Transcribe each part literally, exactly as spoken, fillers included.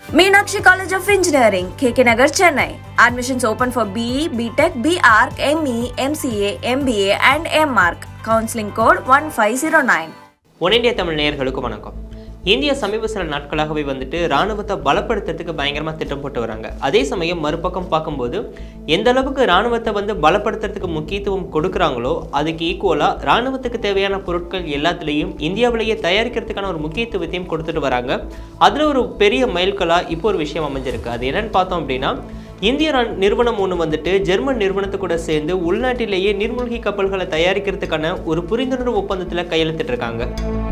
Meenakshi College of Engineering, K K Nagar, Chennai. Admissions open for B E, B Tech, B Arch, M E, M C A, M B A and M Arch. Counseling code one five zero nine. One India Tamil நேயர்களுக்கு வணக்கம். India சமீப சில நாட்களாகவே வந்துட்டு ராணுவத்தை பலப்படுத்துறதுக்கு பயங்கரமாக திட்டம் போட்டு வராங்க. அதே சமயம் மறுபக்கம் பார்க்கும்போது எந்த அளவுக்கு ராணுவத்தை வந்து பலப்படுத்துறதுக்கு முக்கியத்துவம் கொடுக்குறாங்களோ அதுக்கு ஈக்குவலாக ராணுவத்துக்கு தேவையான பொருட்கள் எல்லாத்துலேயும் இந்தியாவிலேயே தயாரிக்கிறதுக்கான ஒரு முக்கியத்துவத்தையும் கொடுத்துட்டு வராங்க. அதில் ஒரு பெரிய மைல்கல்லாக இப்போ ஒரு விஷயம் அமைஞ்சிருக்கு. அது என்னன்னு பார்த்தோம் அப்படின்னா, இந்திய நிறுவனம் ஒன்று வந்துட்டு ஜெர்மன் நிறுவனத்து கூட சேர்ந்து உள்நாட்டிலேயே நீர்மூழ்கி கப்பல்களை தயாரிக்கிறதுக்கான ஒரு புரிந்துணர்வு ஒப்பந்தத்தில் கையெழுத்திட்டு இருக்காங்க.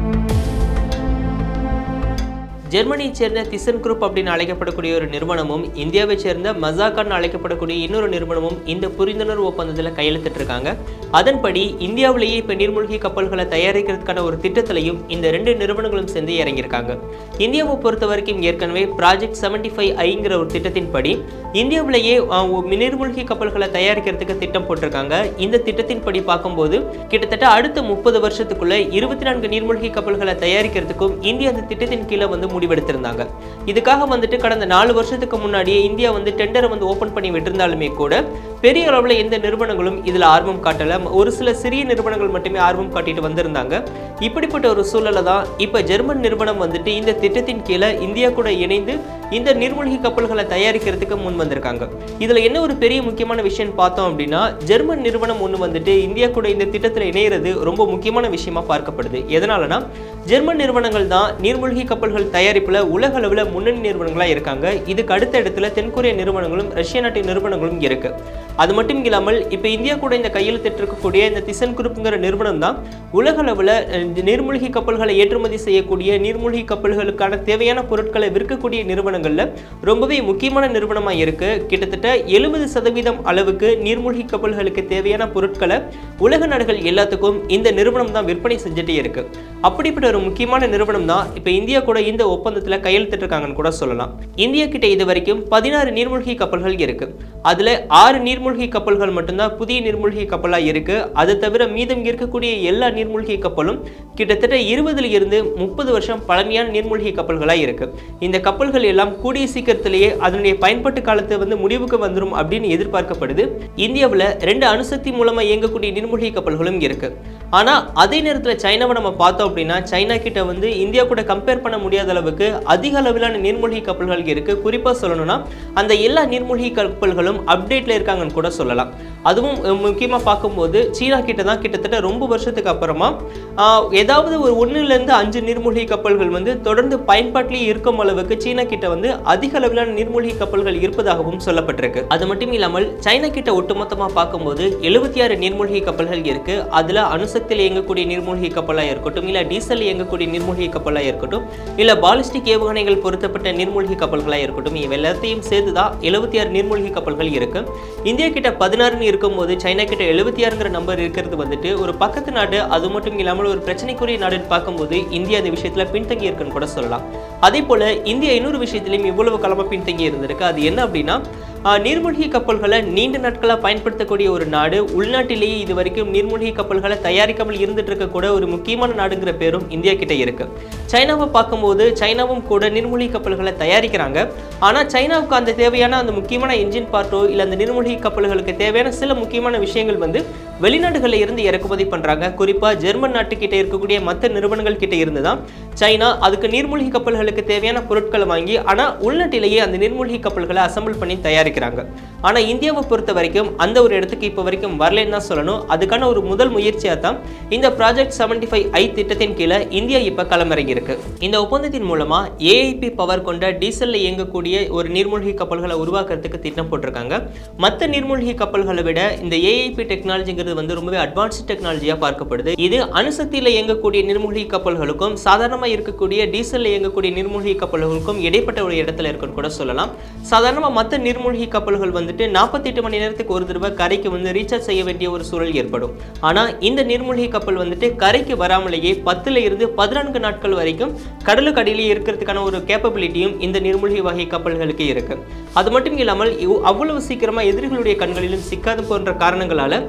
ஜெர்மனியை சேர்ந்த திசன் குரூப் அப்படின்னு அழைக்கப்படக்கூடிய ஒரு நிறுவனமும் இந்தியாவை சேர்ந்த மசாகான் அழைக்கப்படக்கூடிய இன்னொரு நிறுவனமும் இந்த புரிந்துணர்வு ஒப்பந்தத்தில் கையெழுத்திட்டு இருக்காங்க. அதன்படி இந்தியாவிலேயே இப்போ நீர்மூழ்கி கப்பல்களை தயாரிக்கிறதுக்கான ஒரு திட்டத்திலையும் இந்த ரெண்டு நிறுவனங்களும் சேர்ந்து இறங்கியிருக்காங்க. இந்தியாவை பொறுத்த வரைக்கும் ஏற்கனவே ப்ராஜெக்ட் செவன்டி ஃபைவ் ஐங்கிற ஒரு திட்டத்தின்படி இந்தியாவிலேயே நீர்மூழ்கி கப்பல்களை தயாரிக்கிறதுக்கு திட்டம் போட்டிருக்காங்க. இந்த திட்டத்தின்படி பார்க்கும்போது கிட்டத்தட்ட அடுத்த முப்பது வருஷத்துக்குள்ள இருபத்தி நான்கு நீர்மூழ்கி கப்பல்களை தயாரிக்கிறதுக்கும் இந்தியா அந்த திட்டத்தின் கீழே வந்து முடிவெடுத்திருந்தாங்க. இதுக்காக வந்துட்டு கடந்த நாலு வருஷத்துக்கு முன்னாடியே இந்தியா வந்து டெண்டரை வந்து ஓபன் பண்ணி விட்டிருந்தாலுமே கூட பெரிய அளவில் எந்த நிறுவனங்களும் இதில் ஆர்வம் காட்டல. ஒரு சில சிறிய நிறுவனங்கள் மட்டுமே ஆர்வம் காட்டிட்டு வந்திருந்தாங்க. இப்படிப்பட்ட ஒரு சூழலை தான் இப்போ ஜெர்மன் நிறுவனம் வந்துட்டு இந்த திட்டத்தின் கீழே இந்தியா கூட இணைந்து இந்த நீர்மூழ்கி கப்பல்களை தயாரிக்கிறதுக்கு முன் வந்திருக்காங்க. இதில் என்ன ஒரு பெரிய முக்கியமான விஷயம் பார்த்தோம் அப்படின்னா, ஜெர்மன் நிறுவனம் ஒன்று வந்துட்டு இந்தியா கூட இந்த திட்டத்தில் இணைகிறது ரொம்ப முக்கியமான விஷயமா பார்க்கப்படுது. எதனாலனா, ஜெர்மன் நிறுவனங்கள் தான் நீர்மூழ்கி கப்பல்கள் தயாரிப்பில் உலக அளவில் முன்னணி நிறுவனங்களாக இருக்காங்க. இதுக்கு அடுத்த இடத்துல தென்கொரிய நிறுவனங்களும் ரஷ்ய நாட்டின் நிறுவனங்களும் இருக்கு. அது மட்டும் இல்லாமல் இப்போ இந்தியா கூட இந்த கையெழுத்திட்டு இருக்கக்கூடிய இந்த திசன் குரூப்ங்கிற நிறுவனம் தான் உலக அளவில் நீர்மூழ்கி கப்பல்களை ஏற்றுமதி செய்யக்கூடிய நீர்மூழ்கி கப்பல்களுக்கான தேவையான பொருட்களை விற்கக்கூடிய நிறுவனங்கள்ல ரொம்பவே முக்கியமான நிறுவனமாக இருக்கு. கிட்டத்தட்ட எழுபது சதவீதம் அளவுக்கு நீர்மூழ்கி கப்பல்களுக்கு தேவையான பொருட்களை உலக நாடுகள் எல்லாத்துக்கும் இந்த நிறுவனம் தான் விற்பனை செஞ்சுட்டே இருக்கு. அப்படிப்பட்ட ஒரு முக்கியமான நிறுவனம் தான் இப்போ இந்தியா கூட இந்த ஒப்பந்தத்தில் கையெழுத்திட்டு இருக்காங்கன்னு கூட சொல்லலாம். இந்தியா கிட்ட இது வரைக்கும் பதினாறு நீர்மூழ்கி கப்பல்கள் இருக்கு. அதுல ஆறு நீர்மூழ்கி கப்பல்கள் மட்டும்தான் புதிய நீர்மூழ்கி கப்பலா இருக்கு. அது தவிர மீதம் இருக்கக்கூடிய எல்லா நீர்மூழ்கி கப்பலும் கிட்டத்தட்ட இருபதுல இருந்து முப்பது வருஷம் பழமையான நீர்மூழ்கி கப்பல்களா இருக்கு. இந்த கப்பல்கள் எல்லாம் கூடிய சீக்கிரத்திலேயே அதனுடைய பயன்பாட்டு காலத்தை வந்து முடிவுக்கு வந்துடும் அப்படின்னு எதிர்பார்க்கப்படுது. இந்தியாவில் ரெண்டு அணுசக்தி மூலமா இயங்கக்கூடிய நீர்மூழ்கி கப்பல்களும் இருக்கு. ஆனா அதே நேரத்தில் சைனாவை நம்ம பார்த்தோம் அப்படின்னா, சைனா கிட்ட வந்து இந்தியா கூட கம்பேர் பண்ண முடியாத அளவுக்கு அதிக அளவிலான நீர்மூழ்கி கப்பல்கள் இருக்கு. குறிப்பா சொல்லணும்னா அந்த எல்லா நீர்மூழ்கி கப்பல்களும் அப்டேட்ல இருக்காங்கன்னு கூட சொல்லலாம். அதுவும் முக்கியமாக பார்க்கும்போது சீனா கிட்ட தான் கிட்டத்தட்ட ரொம்ப வருஷத்துக்கு அப்புறமா ஏதாவது ஒரு ஒன்றுல இருந்து அஞ்சு நீர்மூழ்கி கப்பல்கள் வந்து தொடர்ந்து பயன்பாட்டிலேயே இருக்கும் அளவுக்கு சீனா கிட்ட வந்து அதிக அளவிலான நீர்மூழ்கி கப்பல்கள் இருப்பதாகவும் சொல்லப்பட்டிருக்கு. அது மட்டும் இல்லாமல் சைனா கிட்ட ஒட்டுமொத்தமாக பார்க்கும்போது எழுபத்தி ஆறு நீர்மூழ்கி கப்பல்கள் இருக்கு. அதுல அணுசக்தியில் இயங்கக்கூடிய நீர்மூழ்கி கப்பலாக இருக்கட்டும், இல்ல டீசல் இயங்கக்கூடிய நீர்மூழ்கி கப்பலாக இருக்கட்டும், இல்ல பாலிஸ்டிக் ஏவுகணைகள் பொருத்தப்பட்ட நீர்மூழ்கி கப்பல்களாக இருக்கட்டும், இவை எல்லாத்தையும் சேர்த்துதான் எழுபத்தி ஆறு நீர்மூழ்கி கப்பல்கள் இருக்கு. இந்தியா கிட்ட பதினாறுன்னு இருக்கும்போது சைனா கிட்ட எழுபத்தி ஆறுங்கிற நம்பர் இருக்கிறது வந்துட்டு ஒரு பக்கத்து நாடு. அது மட்டும் இல்லாமல் ஒரு பிரச்சனைக்குரிய நாடுன்னு பார்க்கும்போது இந்தியா இந்த விஷயத்துல பின்தங்கி இருக்குன்னு கூட சொல்லலாம். அதே போல இந்தியா இன்னொரு விஷயத்திலையும் இவ்வளவு காலமா பின்தங்கி இருந்திருக்கு. அது என்ன அப்படின்னா, நீர்மூழ்கி கப்பல்களை நீண்ட நாட்களாக பயன்படுத்தக்கூடிய ஒரு நாடு. உள்நாட்டிலேயே இது வரைக்கும் நீர்மூழ்கி கப்பல்களை தயாரிக்காமல் இருந்துட்டு இருக்க கூட ஒரு முக்கியமான நாடுங்கிற பேரும் இந்தியா கிட்ட இருக்கு. சைனாவை பார்க்கும்போது சைனாவும் கூட நீர்மூழ்கி கப்பல்களை தயாரிக்கிறாங்க. ஆனா சைனாவுக்கு அந்த தேவையான அந்த முக்கியமான என்ஜின் பார்ட்டோ இல்ல அந்த நீர்மூழ்கி கப்பல்களுக்கு தேவையான சில முக்கியமான விஷயங்கள் வந்து வெளிநாடுகளில் இருந்து இறக்குமதி பண்றாங்க. குறிப்பா ஜெர்மன் நாட்டுக்கிட்ட இருக்கக்கூடிய மற்ற நிறுவனங்கள் கிட்ட இருந்து தான் சைனா அதுக்கு நீர்மூழ்கி கப்பல்களுக்கு தேவையான பொருட்களை வாங்கி ஆனா உள்நாட்டிலேயே அந்த நீர்மூழ்கி கப்பல்களை அசம்பிள் பண்ணி தயாரிக்கிறாங்க. ஆனா இந்தியாவை பொறுத்த வரைக்கும் அந்த ஒரு இடத்துக்கு இப்போ வரைக்கும் வரலன்னு தான் சொல்லணும். அதுக்கான ஒரு முதல் முயற்சியா தான் இந்த ப்ராஜெக்ட் செவன்டி ஃபைவ் ஐ திட்டத்தின் கீழே இந்தியா இப்ப களமிறங்கி இருக்கு. இந்த ஒப்பந்தத்தின் மூலமா ஏஐபி பவர் கொண்ட டீசல்ல இயங்கக்கூடிய ஒரு நீர்மூழ்கி கப்பல்களை உருவாக்குறதுக்கு திட்டம் போட்டிருக்காங்க. மற்ற நீர்மூழ்கி கப்பல்களை விட இந்த ஏஐபி டெக்னாலஜிங்கிறது வந்து ரொம்பவே அட்வான்ஸ்ட் டெக்னாலஜியா பார்க்கப்படுது. இது அணுசக்தியில இயங்கக்கூடிய நீர்மூழ்கி கப்பல்களுக்கும் சாதாரணமா இருக்கக்கூடிய டீசல்ல இயங்கக்கூடிய நீர்மூழ்கி கப்பல்களுக்கும் இடைப்பட்ட ஒரு இடத்துல இருக்குன்னு கூட சொல்லலாம். சாதாரணமா மற்ற நீர்மூழ்கி கப்பல்கள் வந்துட்டு நாற்பத்தி எட்டு மணி நேரத்துக்கு ஒரு தடவை கரைக்கு வந்து ரீசார்ஜ் செய்ய வேண்டிய ஒரு சூழல் ஏற்படும். ஆனா இந்த நீர்மூழ்கி கப்பல் வந்துட்டு கரைக்கு வராமலேயே பத்துல இருந்து பதினான்கு நாட்கள் வரைக்கும் கடலுக்கு அடியிலேயே இருக்கிறதுக்கான ஒரு கேப்பபிலிட்டியும் இந்த நீர்மூழ்கி வகை கப்பல்களுக்கு இருக்கு. அது மட்டும் இல்லாமல் அவ்வளவு சீக்கிரமா எதிரிகளுடைய கண்களிலும் சிக்காது போன்ற காரணங்களால இந்த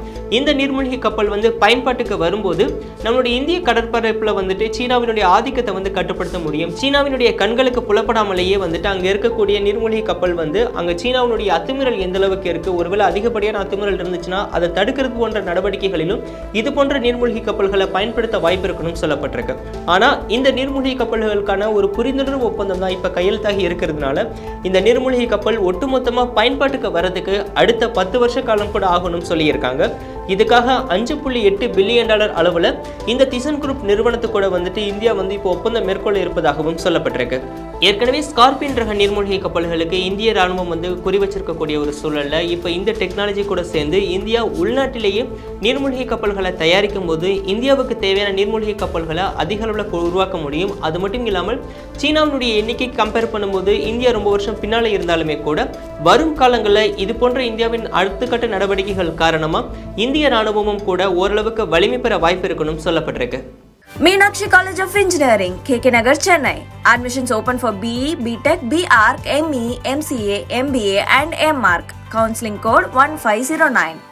இந்த நீர்மூழ்கி கப்பல் வந்து பயன்பாட்டுக்கு வரும்போது நம்மளுடைய இந்திய கடற்பரப்புல வந்துட்டு சீனாவினுடைய ஆதிக்கத்தை வந்து கட்டுப்படுத்த முடியும். சீனாவினுடைய கண்களுக்கு புலப்படாமலேயே வந்துட்டு அங்க இருக்கக்கூடிய நீர்மூழ்கி கப்பல் வந்து அங்க சீனாவினுடைய அத்துமீறல் எந்த அளவுக்கு இருக்கு, ஒருவேளை அதிகப்படியான அத்துமீறல் இருந்துச்சுன்னா அதை தடுக்கிறது போன்ற நடவடிக்கைகளிலும் இது போன்ற நீர்மூழ்கி கப்பல்களை பயன்படுத்த வாய்ப்பு இருக்கணும்னு சொல்லப்பட்டிருக்கு. ஆனா இந்த நீர்மூழ்கி கப்பல்களுக்கான ஒரு புரிந்துணர்வு ஒப்பந்தம் தான் இப்ப கையெழுத்தாகி இருக்கிறதுனால இந்த நீர்மூழ்கி கப்பல் ஒட்டுமொத்தமா பயன்பாட்டுக்கு வரதுக்கு அடுத்த பத்து வருஷ காலம் கூட ஆகணும்னு சொல்லியிருக்காங்க. இதுக்காக அஞ்சு புள்ளி எட்டு பில்லியன் டாலர் அளவுல இந்த திசன் குரூப் நிறுவனத்து கூட வந்துட்டு இந்தியா வந்து இப்போ ஒப்பந்தம் மேற்கொள்ள இருப்பதாகவும் சொல்லப்பட்டிருக்கு. ஏற்கனவே ஸ்கார்பியன் ரக நீர்மூழ்கி கப்பல்களுக்கு இந்திய ராணுவம் வந்து குறி வச்சிருக்கக்கூடிய ஒரு சூழல்ல இப்போ இந்த டெக்னாலஜி கூட சேர்ந்து இந்தியா உள்நாட்டிலேயே நீர்மூழ்கி கப்பல்களை தயாரிக்கும் போது இந்தியாவுக்கு தேவையான நீர்மூழ்கி கப்பல்களை அதிக அளவில் உருவாக்க முடியும். அது மட்டும் இல்லாமல் சீனாவினுடைய எண்ணிக்கை கம்பேர் பண்ணும்போது இந்தியா ரொம்ப வருஷம் பின்னாலே இருந்தாலுமே கூட வரும் காலங்களில் இது போன்ற இந்தியாவின் அடுத்த கட்ட நடவடிக்கைகள் காரணமா இந்திய ராணுவமும் கூட ஓரளவுக்கு வலிமை பெற வாய்ப்பு இருக்கணும் சொல்லப்பட்டிருக்கு. Meenakshi College of Engineering, K K Nagar, Chennai. Admissions open for B E, B Tech, B Arc, M E, M C A, M B A and M Arc. Counseling code one five zero nine.